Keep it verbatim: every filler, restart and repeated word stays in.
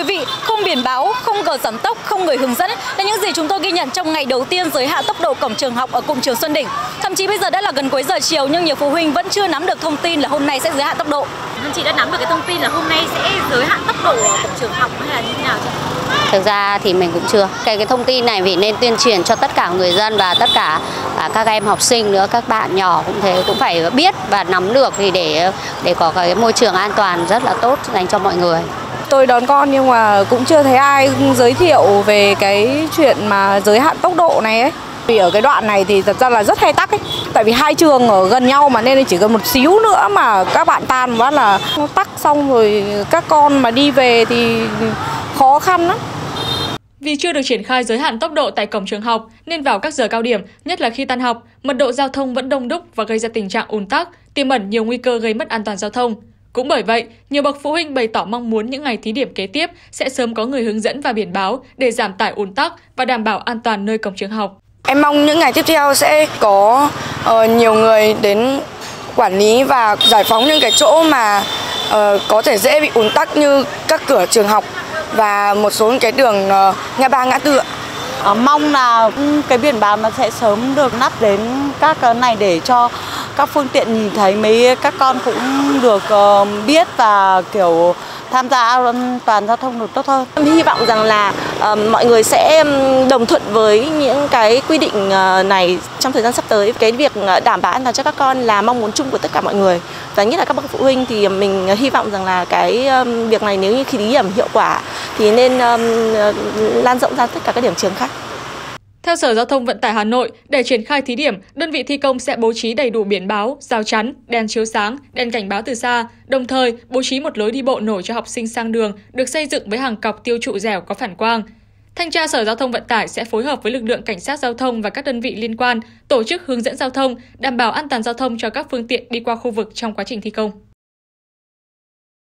quý vị, không biển báo, không cờ giảm tốc, không người hướng dẫn là những gì chúng tôi ghi nhận trong ngày đầu tiên giới hạn tốc độ cổng trường học ở cụm trường Xuân Đỉnh. Thậm chí bây giờ đã là gần cuối giờ chiều nhưng nhiều phụ huynh vẫn chưa nắm được thông tin là hôm nay sẽ giới hạn tốc độ. Chị đã nắm được cái thông tin là hôm nay sẽ giới hạn tốc độ ở cổng trường học hay là như thế nào chưa? Thực ra thì mình cũng chưa. Cái cái thông tin này vì nên tuyên truyền cho tất cả người dân và tất cả à, các em học sinh nữa, các bạn nhỏ cũng thế, cũng phải biết và nắm được thì để để có cái môi trường an toàn rất là tốt dành cho mọi người. Tôi đón con nhưng mà cũng chưa thấy ai giới thiệu về cái chuyện mà giới hạn tốc độ này ấy. Vì ở cái đoạn này thì thật ra là rất hay tắc ấy. Tại vì hai trường ở gần nhau mà nên chỉ cần một xíu nữa mà các bạn tan quá là tắc, xong rồi các con mà đi về thì khó khăn lắm. Vì chưa được triển khai giới hạn tốc độ tại cổng trường học nên vào các giờ cao điểm, nhất là khi tan học, mật độ giao thông vẫn đông đúc và gây ra tình trạng ùn tắc, tiềm ẩn nhiều nguy cơ gây mất an toàn giao thông. Cũng bởi vậy, nhiều bậc phụ huynh bày tỏ mong muốn những ngày thí điểm kế tiếp sẽ sớm có người hướng dẫn và biển báo để giảm tải ùn tắc và đảm bảo an toàn nơi cổng trường học. Em mong những ngày tiếp theo sẽ có uh, nhiều người đến quản lý và giải phóng những cái chỗ mà uh, có thể dễ bị ùn tắc như các cửa trường học và một số cái đường uh, ngã ba ngã tư. À, mong là cái biển báo nó sẽ sớm được lắp đến các cái này để cho các phương tiện nhìn thấy, mấy các con cũng được uh, biết và kiểu tham gia an toàn giao thông được tốt hơn. Em hy vọng rằng là uh, mọi người sẽ đồng thuận với những cái quy định uh, này trong thời gian sắp tới. Cái việc đảm bảo an toàn cho các con là mong muốn chung của tất cả mọi người. Và nhất là các bậc phụ huynh thì mình hy vọng rằng là cái um, việc này nếu như khi thí điểm hiệu quả thì nên um, lan rộng ra tất cả các điểm trường khác. Theo Sở Giao thông Vận tải Hà Nội, để triển khai thí điểm, đơn vị thi công sẽ bố trí đầy đủ biển báo, rào chắn, đèn chiếu sáng, đèn cảnh báo từ xa, đồng thời bố trí một lối đi bộ nổi cho học sinh sang đường được xây dựng với hàng cọc tiêu trụ dẻo có phản quang. Thanh tra Sở Giao thông Vận tải sẽ phối hợp với lực lượng cảnh sát giao thông và các đơn vị liên quan tổ chức hướng dẫn giao thông, đảm bảo an toàn giao thông cho các phương tiện đi qua khu vực trong quá trình thi công.